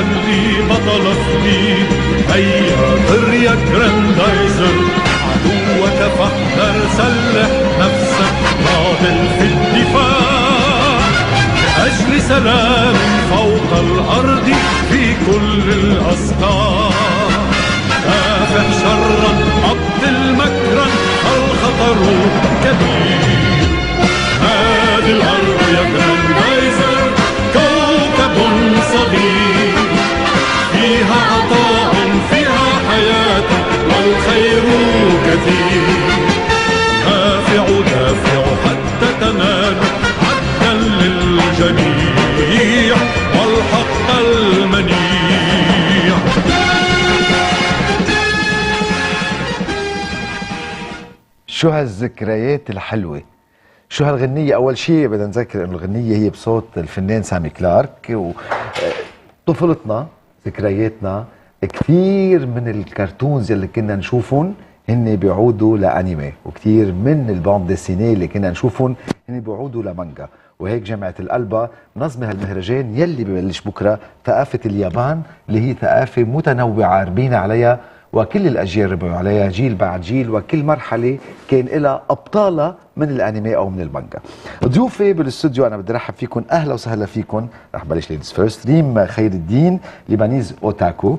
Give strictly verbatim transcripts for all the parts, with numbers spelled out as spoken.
خلي بطل سنين. هيا طر يا جراندايزر عدوك فاحذر، سلح نفسك ناضل في الدفاع لأجل سلام فوق الأرض في كل الأسطار. دافع شرا أبطل مكرا الخطر كبير. هذه الأرض يا جراندايزر كوكب صغير، فيها عطاء فيها حياة والخير كثير. دافع دافع حتى تنال عدلا للجميع والحق المنيع. شو هالذكريات الحلوة، شو هالغنية. أول شيء بدنا نذكر إنه الغنية هي بصوت الفنان سامي كلارك. وطفولتنا ذكرياتنا كثير من الكرتونز اللي كنا نشوفهم هن بيعودوا لأنيمي، وكثير من الباند ديسيني اللي كنا نشوفهم هن بيعودوا لمانجا. وهيك جامعة القلبة منظمة هالمهرجان يلي ببلش بكرة، ثقافة اليابان اللي هي ثقافة متنوعة ربينا عليها وكل الأجيال ربوا عليها جيل بعد جيل، وكل مرحلة كان لها أبطالها من الأنمي أو من المانجا. ضيوفي بالاستوديو أنا بدي أرحب فيكم، أهلا وسهلا فيكم. رح بلش ليديز فيرست. ريم خير الدين ليبانيز أوتاكو،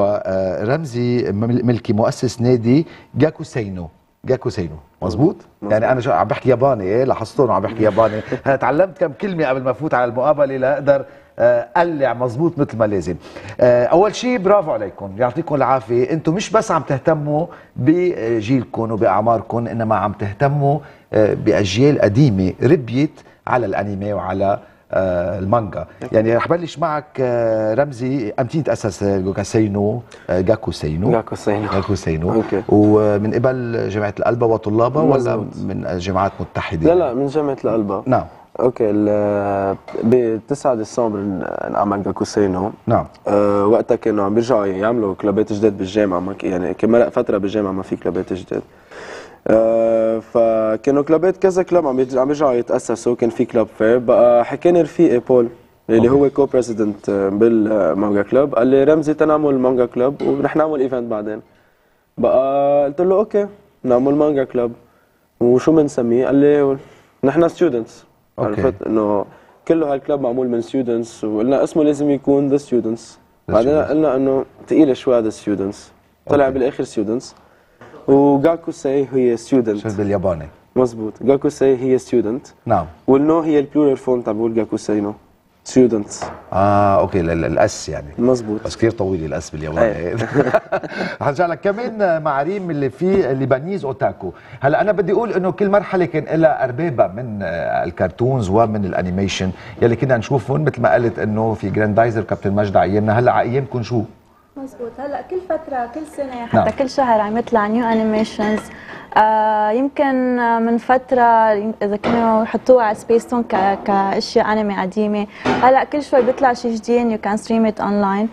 ورمزي ملكي مؤسس نادي جاكوسينو. جاكوسينو مزبوط؟ يعني أنا عم بحكي ياباني، إيه لاحظتوا عم بحكي ياباني. أنا تعلمت كم كلمة قبل ما أفوت على المقابلة لأقدر قلع مزبوط مثل ما لازم. اول شيء برافو عليكم، يعطيكم العافيه. انتم مش بس عم تهتموا بجيلكم وباعماركم، انما عم تهتموا باجيال قديمه ربيت على الانمي وعلى المانجا. يعني رح بلش معك رمزي، امتى تاسس جاكوسينو؟ جاكوسينو جاكوسينو جاكوسينو ومن قبل جامعه القلبة وطلابها ولا من جامعات متحده؟ لا لا من جامعه القلبة. نعم. اوكي. ب تسعة ديسمبر انعمل جاكوسينو. نعم. أه وقتها كانوا عم بيرجعوا يعملوا كلابات جداد بالجامعه، يعني كان مرق فتره بالجامعه ما في كلابات جداد. أه فكانوا كلابات كذا كلاب عم عم بيرجعوا يتاسسوا. كان في كلاب فير، بقى حكاني رفيقي بول اللي هو كو بريزيدنت بالمانجا كلاب، قال لي رمزي تنعمل مانجا كلاب ورح نعمل ايفنت بعدين. بقى قلت له اوكي نعمل مانجا كلاب وشو بنسميه؟ قال لي نحن ستودنتس. عرفت انه كله هالكلاب معمول من ستودنتس، وقلنا اسمه لازم يكون ذا ستودنتس. بعدين قلنا انه ثقيله شوي ذا ستودنتس، طلع بالاخر ستودنتس. وجاكوساي هي ستودنت بالياباني. مزبوط، جاكوساي هي ستودنت. نعم. والنو هي البلورال فورم تبع جاكوساينو ستودنتس. اه اوكي الاس يعني مزبوط، بس كثير طويل الاس بالياباني. حرجع لك كمان مع ريم اللي في ليبانيز اوتاكو. هلا انا بدي اقول انه كل مرحله كان لها اربابها من الكرتونز ومن الانيميشن يلي كنا نشوفهم، مثل ما قلت انه في جراندايزر كابتن مجد ايامنا. هلا على ايامكم شو؟ مزبوط. هلا كل فتره كل سنه حتى نعم. كل شهر عم يطلع نيو انيميشنز. آه يمكن من فتره اذا كانوا يحطوها على سبيس تون كاشياء انمي قديمه، هلا كل شوي بيطلع شيء جديد يو كان ستريم ات اونلاين.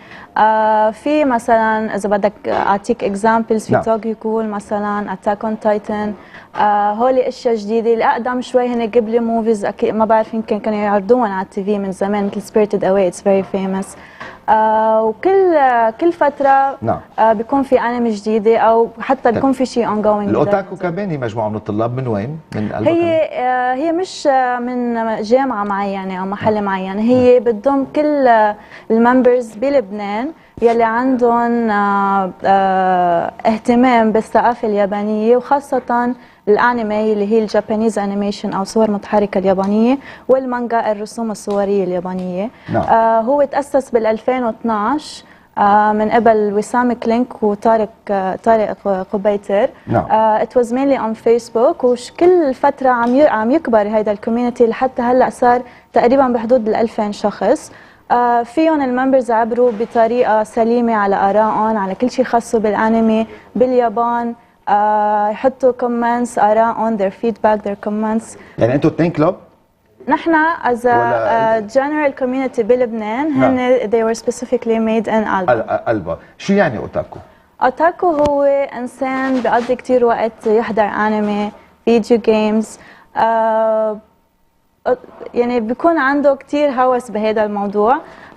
في مثلا اذا بدك اعطيك اكزامبلز في توكيو كول مثلا، اتاك اون تايتن، هولي اشياء جديده. الاقدم شوي هن قبل موفيز اكيد ما بعرف يمكن كانوا يعرضوهم على التي في من زمان مثل سبيريتد اواي اتس فيري فيموس. آه وكل آه كل فترة نعم. آه بيكون في انمي جديدة او حتى بيكون في شيء اون جوينج. الاوتاكو كمان هي مجموعة من الطلاب من وين؟ من هي آه هي مش آه من جامعة معينة او محل نعم. معين، هي نعم. بتضم كل آه الممبرز بلبنان يلي عندهم آه آه اهتمام بالثقافة اليابانية، وخاصة الانمي اللي هي الجابانيز انيميشن او صور متحركه اليابانيه، والمانجا الرسوم الصوريه اليابانيه. نعم. آه هو تاسس بال ألفين واثنعش آه من قبل وسام كلينك وطارق آه طارق قبيتر. نعم. ات واز مينلي اون فيسبوك، وكل فتره عم عم يكبر هيدا الكوميونتي لحتى هلا صار تقريبا بحدود ال ألفين شخص. آه فيهم الممبرز عبروا بطريقه سليمه على ارائهم على كل شيء خاصه بالانمي باليابان. آه يحطوا كومنتس آراءهم their feedback their comments. يعني انتوا اثنين كلوب؟ نحن as a uh, general community بلبنان هن they were specifically made in قلبة. قلبة. شو يعني اوتاكو؟ اوتاكو هو انسان بيقضي كثير وقت يحضر انمي، فيديو جيمز، آه يعني بيكون عنده كثير هوس بهذا الموضوع.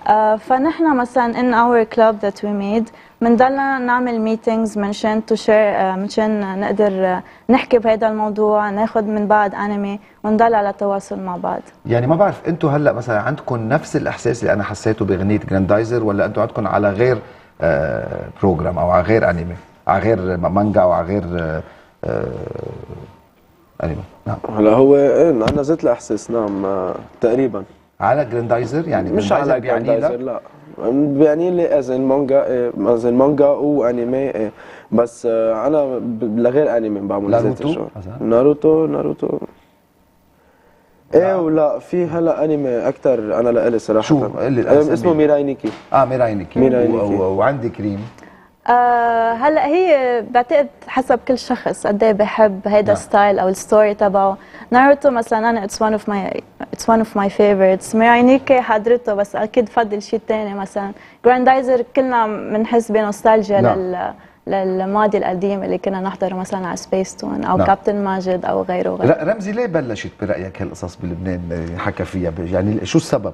آه، فنحن مثلا in our club that we made بنضلنا نعمل ميتينجز منشان تو شير، منشان نقدر آه، نحكي بهذا الموضوع، ناخذ من بعض انمي ونضل على تواصل مع بعض. يعني ما بعرف انتم هلا مثلا عندكم نفس الاحساس اللي انا حسيته باغنيه جراندايزر، ولا انتم عندكم على غير آه بروجرام او على غير انمي، على غير مانجا او على غير آه آه انمي؟ نعم. هلا هو ايه عندنا ذات الاحساس، نعم آه، تقريبا. على جراندايزر يعني مش على جراندايزر، لا بيعني لي از مانجا، از مانجا وانمي إيه. بس آه، انا ب- لغير انمي بعمل ذات ناروتو الشغل. مثلاً؟ ناروتو ناروتو ايه ولا في هلا انمي اكثر انا لإلي صراحه. شو؟ قل لي آه، الأسامي. اسمه ميراي نيكي. اه ميراي نيكي. ميراي و- نيكي. و- وعندي كريم. آه هلا هي بعتقد حسب كل شخص قد ايه بحب هيدا نعم. ستايل او الستوري تبعه. ناروتو مثلا انا اتس ون اوف ماي اتس ون اوف ماي فيفورتس. ميراي نيكي حضرته بس اكيد بفضل شيء ثاني. مثلا جراندايزر كلنا بنحس بنوستالجيا نعم. لل للماضي القديم اللي كنا نحضره مثلا على سبيس تون او نعم. كابتن ماجد او غيره وغيره. لا رمزي، ليه بلشت برايك هالقصص بلبنان حكى فيها؟ يعني شو السبب؟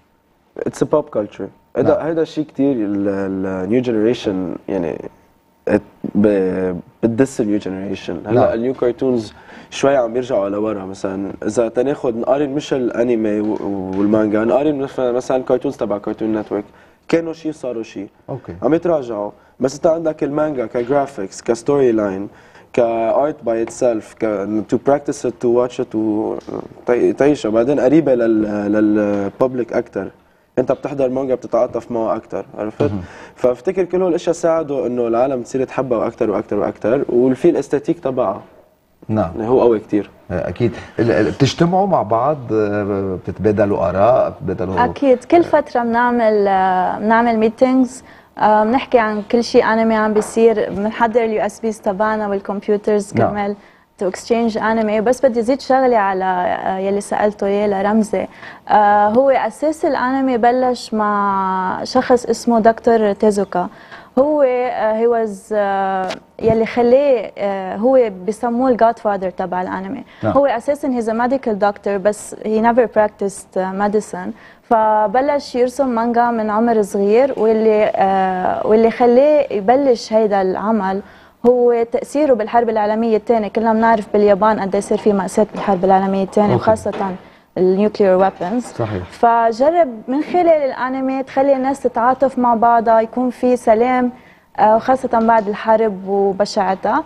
اتس بوب كلتشر. هذا هذا شيء كثير النيو جنريشن يعني ات- ب- بتدس النيو جنريشن. هلا نعم. النيو كرتونز شوي عم يرجعوا لورا. مثلا اذا تناخذ نقارن مش الانمي و- والمانجا، نقارن مثلا مثلا الكرتونز تبع كارتون نتورك، كانوا شيء صاروا شيء. اوكي. عم يتراجعوا. بس انت عندك المانجا كجرافيكس كستوري لاين كارت باي اتسلف، تو براكتس ات تو واتش ات وتعيشها بعدين قريبه لل للببليك اكثر. انت بتحضر مانجا بتتعاطف معه اكثر، عرفت؟ فافتكر كل هول الاشياء ساعدوا انه العالم تصير تحبها اكثر واكثر واكثر، والفي الاستاتيك تبعها نعم يعني هو قوي كثير. اكيد. ال- ال- بتجتمعوا مع بعض، آه، بتتبادلوا اراء، بتتبادلوا اكيد كل فتره بنعمل آه، بنعمل ميتينجز، بنحكي عن كل شيء انمي عم بيصير. بنحضر اليو اس بيز تبعنا والكمبيوترز نعم. كرمال تو اكسشينج انمي. بس بدي زيد شغله على آه، يلي سالته اياه لرمزي. آه، هو اساس الانمي بلش مع شخص اسمه دكتور تيزوكا. هو هي واز يلي خلاه آه، هو بسموه الجاد فادر تبع الانمي. نعم. هو اساسا هيز ا ميديكال دكتور بس هي نيفر براكتسد ميديسن. فبلش يرسم مانجا من عمر صغير، واللي آه واللي خلاه يبلش هيدا العمل هو تاثيره بالحرب العالميه الثانيه. كلنا بنعرف باليابان قد ايه صار في ماساه بالحرب العالميه الثانيه، أوكي. وخاصه النيوكليير ويبنز. صحيح. فجرب من خلال الانمي تخلي الناس تتعاطف مع بعضها، يكون في سلام آه، وخاصه بعد الحرب وبشاعتها.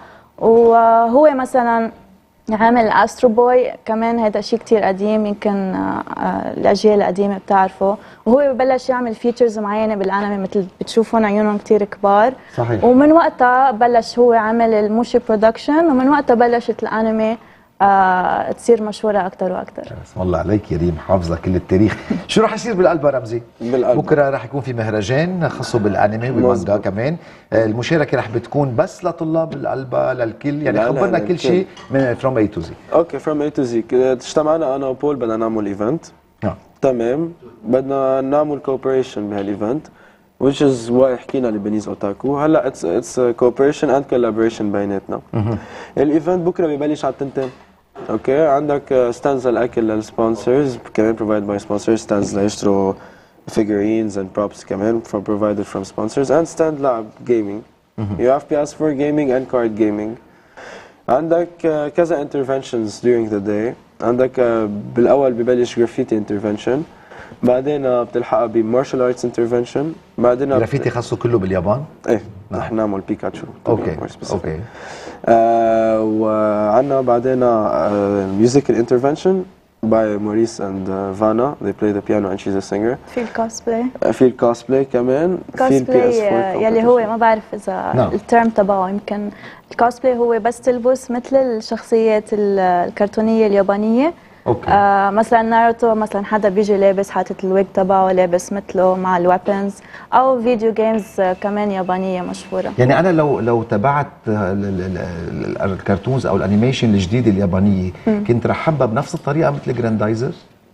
وهو مثلا عامل استرو بوي كمان، هذا شيء كتير قديم، يمكن آه، آه، الاجيال القديمه بتعرفه. وهو ببلش يعمل فيتشرز معينه بالانمي مثل بتشوفون عيونهم كتير كبار. صحيح. ومن وقتها بلش هو عمل الموشي برودكشن، ومن وقتها بلشت الانمي آه تصير مشهوره اكثر واكثر. بسم الله عليك يا ريم، حافظه كل التاريخ. شو رح يصير بالقلبه رمزي؟ بالقلبة. بكره رح يكون في مهرجان خاصه بالانمي والمانجا مظبوط. كمان. آه، المشاركه رح بتكون بس لطلاب القلبه للكل، يعني لا، لا، خبرنا للكل. كل شيء من فروم اي تو زي. اوكي فروم اي تو زي. اجتمعنا انا وبول بدنا نعمل ايفنت. نعم. تمام. بدنا نعمل كوبريشن بهالايفنت which is why حكينا لبنيز اوتاكو. هلا اتس اتس كوبريشن اند كولابوريشن بيناتنا. الايفنت بكره ببلش على التنتين. اوكي عندك ستاندز الاكل للسبونسرز كمان بروفايد باي سبونسرز، ستاندز ليشتروا figurines and props كمان from provided from sponsors, and stand lab gaming. You have P S four gaming and card gaming. عندك uh, كذا interventions during the day. عندك uh, بالاول ببلش graffiti intervention، بعدين uh, بتلحقها ب martial arts intervention، بعدين جرافيتي خاصه كله باليابان. ايه رح نعمل بيكاتشو. اوكي more specific. اوكي. آه وعندنا بعدين آه musical intervention by Maurice and uh, Vanna. They play the piano and she's a singer. في الكوسبلاي. آه في الكوسبلاي كمان. في البي اس الكوسبلاي يلي هو ما بعرف اذا نعم. الترم تبعه يمكن. الكوسبلاي هو بس تلبس مثل الشخصيات ال- الكرتونيه اليابانيه. اوكي. آه مثلا ناروتو مثلا حدا بيجي لابس حاطط الويج تبعه لابس مثله مع الويبنز، او فيديو جيمز آه كمان يابانيه مشهوره. يعني انا لو لو تبعت ال- ال- ال- الكرتونز او الانيميشن الجديده اليابانيه كنت رح احبها بنفس الطريقه مثل جراندايزر.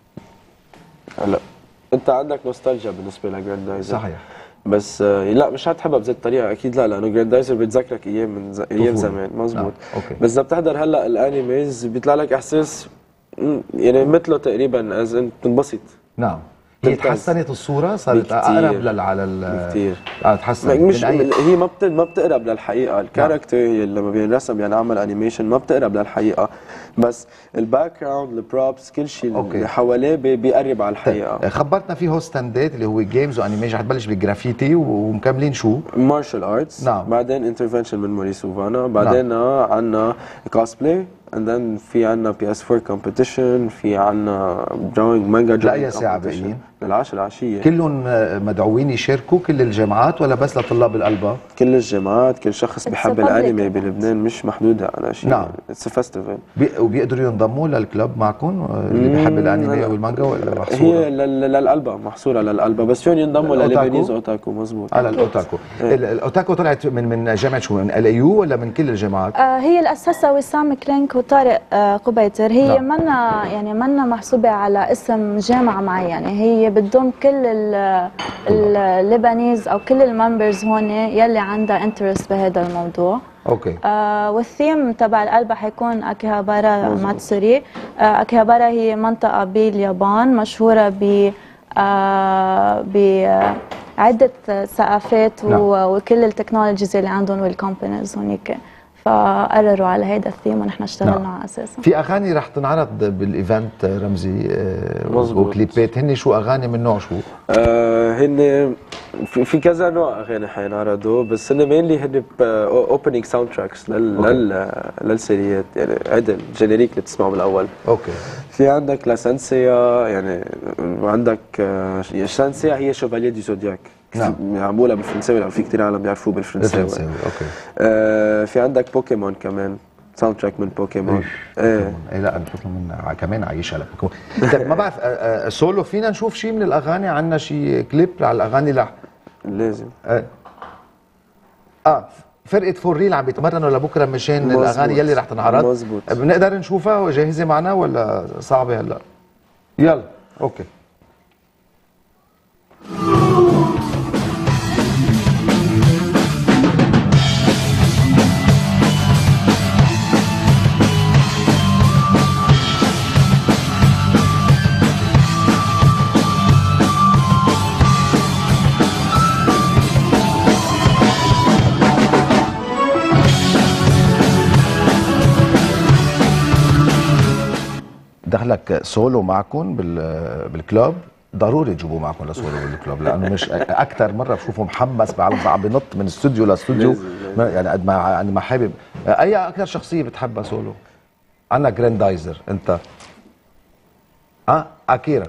هلا انت عندك نوستالجيا بالنسبه لجراندايزر. صحيح. بس آه لا مش حتحبها بذات الطريقه اكيد، لا لانه جراندايزر بتذكرك ايام من ز... ايام زمان. مزبوط. نعم. اوكي. بس اذا بتحضر هلا الانيميز بيطلع لك احساس مم، يعني مثله تقريبا از انت بتنبسط. نعم. هي تحسنت الصورة، صارت اقرب لل على ال كثير اه تحسنت مش أي... هي ما بت... ما بتقرب للحقيقه، الكاركتر هي لما بينرسم يعني عمل انيميشن ما بتقرب للحقيقه، بس الباك جراوند البروبس كل شيء اللي حواليه بي... بيقرب على الحقيقه. خبرتنا في هو ستاندات اللي هو جيمز وانيميشن، حتبلش بالجرافيتي ومكملين شو؟ مارشال ارتس، نعم. بعدين انترفنشن من موريس وفانا، بعدين نعم. عندنا كوسبلاي، and then في عنا بي اس فور competition، في عنا drawing مانجا drawing لأي ساعة باقيين؟ للعشرة العشية. كلهم مدعوين يشاركوا كل الجامعات ولا بس لطلاب الألبا؟ كل الجامعات، كل شخص بحب الانمي بلبنان، مش محدودة على شيء. نعم. اتس فيستيفال. بي وبيقدروا ينضموا للكلب معكم اللي بيحب الانمي والمانجا ولا محصورة؟ هي للألبا، محصورة للألبا، بس فيهم ينضموا لليبانيز اوتاكو. مزبوط. على الاوتاكو. الاوتاكو طلعت من من جامعة شو؟ من ال اي يو ولا من كل الجامعات؟ آه هي اللي اسسها وسام كلينك وطارق آه قبيتر، هي نعم. منا يعني منا محسوبة على اسم جامعة معينة، هي بتضم كل اللبنانيز او كل الممبرز هون يلي عندها انترست بهذا الموضوع. اوكي. آه والثيم تبع القلبة حيكون اكيهابارا ماتسوري. آه اكيهابارا هي منطقة باليابان مشهورة ب آه بعدة ثقافات نعم. وكل التكنولوجيز اللي عندهم والكومبانيز هونيك، فقرروا على هيدا الثيم ونحن اشتغلنا نعم. على اساسه. في اغاني رح تنعرض بالايفنت رمزي وكليبات، هن شو اغاني من نوع شو؟ آه هن في, في كذا نوع اغاني حينعرضوا، بس هن مينلي هن اوبننج ساوند تراكس لل لل للسيريات، يعني هيدا الجينيريك اللي بتسمعه بالاول. اوكي. في عندك لاسنسيا، يعني عندك سانسيا هي شوفالير دي زودياك، نعم. معموله بالفرنساوي، لو في كثير عالم بيعرفوه بالفرنساوي. بالفرنساوي اوكي. آه في عندك بوكيمون كمان، ساوند تراك من بوكيمون. ايه ايه لا بوكيمون كمان عايشه على بوكيمون. طيب ما بعرف آه سولو فينا نشوف شيء من الاغاني؟ عندنا شيء كليب على الاغاني؟ لا لازم. اه, آه. فرقه فور ريل عم بيتمرنوا لبكره مشان مزبوط. الاغاني يلي رح تنعرض. مزبوط. بنقدر نشوفها جاهزه معنا ولا صعبه هلا؟ يلا اوكي. دخلك سولو معكم بالكلوب، ضروري تجيبوه معكم لسولو بالكلوب، لانه مش اكثر مره بشوفه محمس عم بنط من استوديو لاستوديو، يعني قد ما يعني ما حابب. اي اكثر شخصيه بتحبها سولو؟ عندنا جراندايزر، انت اه اكيرا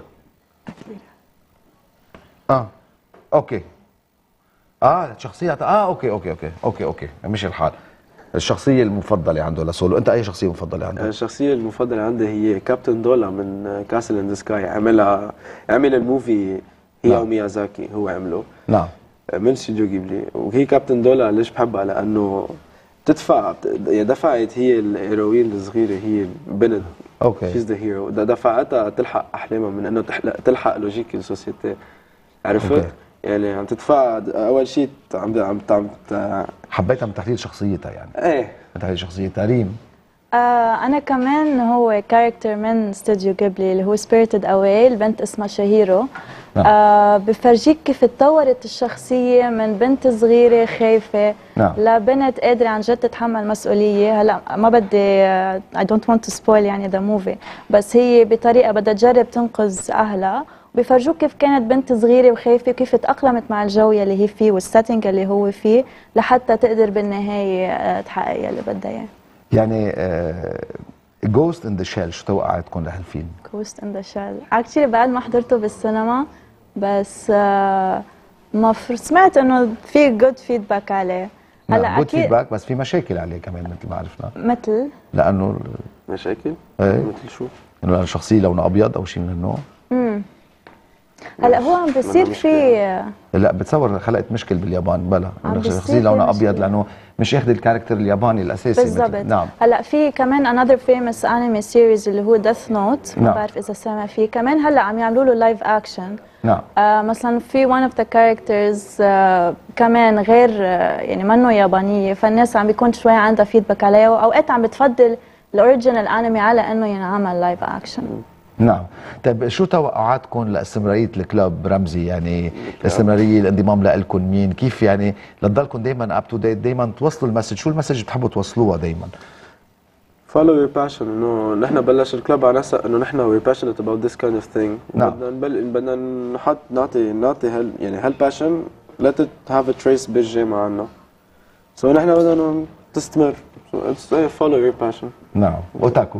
اه اوكي اه شخصيه اه اوكي اوكي اوكي اوكي اوكي مش الحال. الشخصية المفضلة عنده لسولو، أنت أي شخصية مفضلة عندك؟ الشخصية المفضلة عندي هي كابتن دولا من كاسل إن ذا سكاي، عملها عمل الموفي هي نعم. وميازاكي هو عمله نعم من استوديو جيبلي، وهي كابتن دولا ليش بحبها؟ لأنه بتدفع، دفعت هي الهيروين الصغيرة، هي بنت اوكي شيز ذا هيرو، دفعتها تلحق أحلامها من إنه تلحق لوجيك السوسيتي، عرفت؟ أوكي. يعني عم تدفع اول شيء عم عم عم حبيتها من تحليل شخصيتها يعني. ايه من تحليل شخصيتها. ريم؟ آه انا كمان هو كاركتر من استوديو جيبلي اللي هو سبيريتد اواي، البنت اسمها شهيرو. نعم. آه بفرجيك كيف تطورت الشخصيه من بنت صغيره خايفه نعم. لبنت قادره عن جد تتحمل مسؤوليه. هلا ما بدي اي دونت ونت تو سبويل يعني ذا موفي، بس هي بطريقه بدها تجرب تنقذ اهلها، بفرجوك كيف كانت بنت صغيره وخايفه وكيف تاقلمت مع الجو اللي هي فيه والسيتنج اللي هو فيه لحتى تقدر بالنهايه تحقق اللي بدها اياه. يعني جوست ان ذا شيل شو توقعاتكم لهالفيلم؟ جوست ان ذا شيل اكشلي بعد ما حضرته بالسينما، بس آه ما سمعت انه في جود فيدباك عليه. هلا جود فيدباك بس في مشاكل عليه كمان مثل ما عرفنا. مثل لانه مشاكل؟ ايه مثل شو؟ انه الشخصيه لونها ابيض او شيء من النوع. امم هلا هو عم بصير في لا بتصور خلقت مشكل باليابان بلا الشخصيه لونها ابيض لانه مش اخذ الكاركتر الياباني الاساسي. بالضبط. نعم. هلا في كمان انذر فيمس انمي سيريز اللي هو ديث نوت، ما نعم. بعرف اذا سامع فيه، كمان هلا عم يعملوا له لايف اكشن. نعم. آه مثلا في one of the characters آه كمان غير آه يعني منه يابانيه، فالناس عم بيكون شوي عندها فيدباك عليه، واوقات عم بتفضل الاوريجينال انمي على انه ينعمل لايف اكشن. نعم. طيب شو توقعاتكم لاستمراريه الكلاب رمزي؟ يعني الاستمراريه، الانضمام لكم مين؟ كيف يعني لتضلكم دائما اب تو ديت، دائما توصلوا المسج؟ شو المسج بتحبوا توصلوها دائما؟ follow your passion. انه نحن بلش الكلب على اساس انه نحن we're passionate about this kind of thing. نعم. بدنا نبل بدنا نحط نعطي نعطي هال يعني هالباشن let it have a trace بالجامعة عنا. so نحن بدنا تستمر. so it's follow your passion. نعم. اوتاكو؟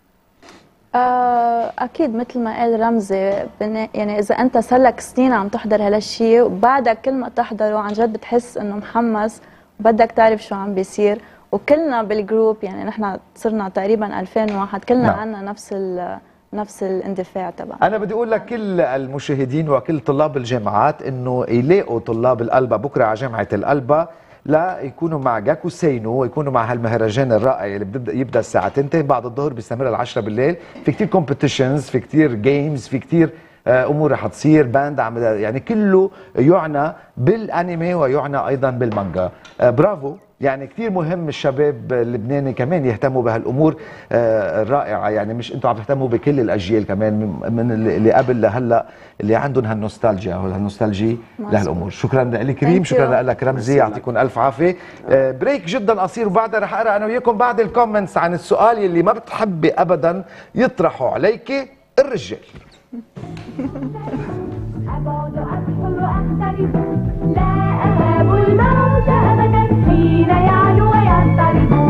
آه، أكيد مثل ما قال رمزي، بن- يعني إذا أنت صار لك سنين عم تحضر هالشيء وبعدك كل ما تحضره عن جد بتحس إنه محمس وبدك تعرف شو عم بيصير. وكلنا بالجروب يعني نحن صرنا تقريبا ألفين واحد، كلنا نعم. عنا نفس ال نفس الاندفاع تبعنا. أنا بدي أقول لكل المشاهدين وكل طلاب الجامعات إنه يلاقوا طلاب القلبة بكرة على جامعة القلبة لا يكونوا مع جاكو سينو ويكونوا مع هالمهرجان الرائع اللي بيبدا يبدا الساعة تنتين بعد الظهر بيستمر العشرة بالليل. في كتير كومبيتيشنز، في كتير جيمز، في كتير امور رح تصير، باند عم يعني كله يعنى بالانمي ويعنى ايضا بالمانجا. برافو. يعني كثير مهم الشباب اللبناني كمان يهتموا بهالامور الرائعه، يعني مش انتم عم تهتموا بكل الاجيال كمان من اللي قبل لهلا اللي عندهم هالنوستالجيا وهالنوستالجي لهالامور. شكرا لك كريم، شكرا لك رمزي، يعطيكم الف عافيه. بريك جدا قصير وبعدها رح اقرا انا وياكم بعد الكومنتس عن السؤال اللي ما بتحبي ابدا يطرحوا عليك الرجال. أبعد أدخل أختلف لا أهاب الموت أبدا حين يعلو ويضطرب